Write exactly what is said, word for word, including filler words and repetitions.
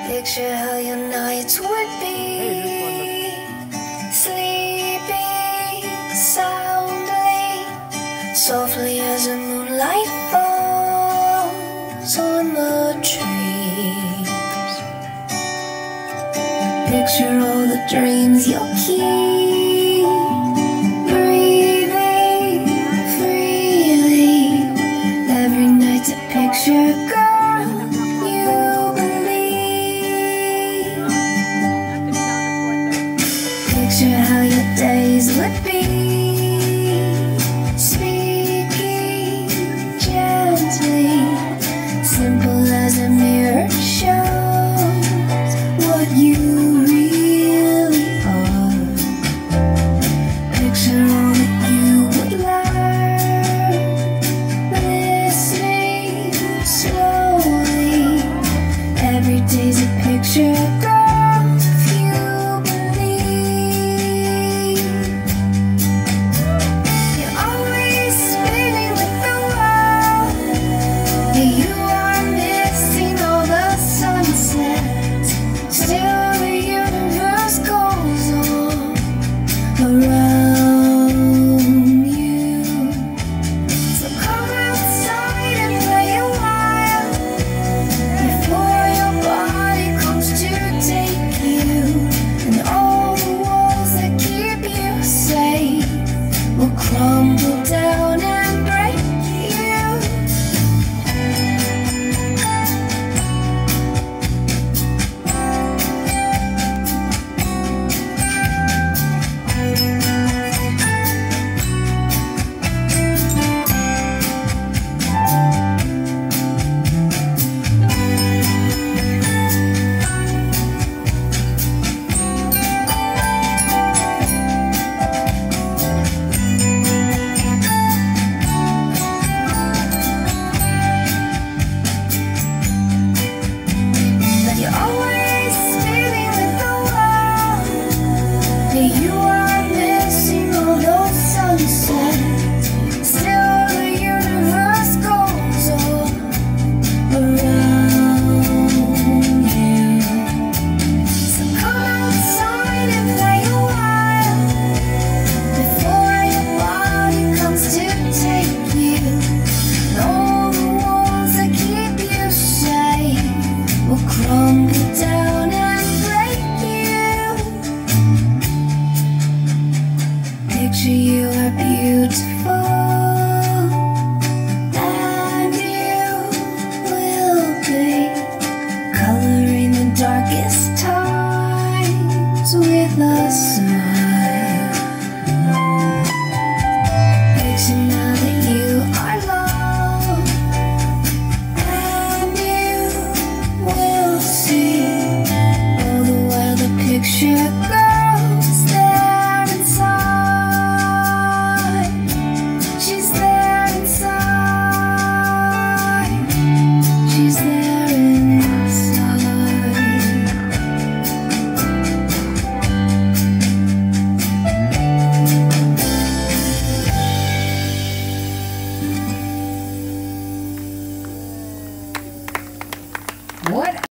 Picture how your nights would be, sleeping soundly, softly as the moonlight falls on the trees. Picture all the dreams you'll keep, breathing freely. Every night's a picture, girl, you believe. Picture how your days would be, speaking gently, simple as a mirror shows what you really are. Picture all that you would learn, listening slowly. Every day's a picture, girl, if you believe. You're always spinning with the world, yeah, you are missing all the sunsets. Still the universe goes on around you. So come outside and play a while before your body comes to take you, and all the walls that keep you safe will crumble down and break you. But you're always spinning with the world, yeah, you are missing all those sunsets. Still the universe goes on around you. So come outside and play a while before your body comes to take you, and all the walls that keep you safe will crumble down and break you. Picture you are beautiful, and you will be coloring the darkest times with a smile. Picture now that you are loved, and you will see all the while the picture grows there inside. She's there inside. She's there inside. What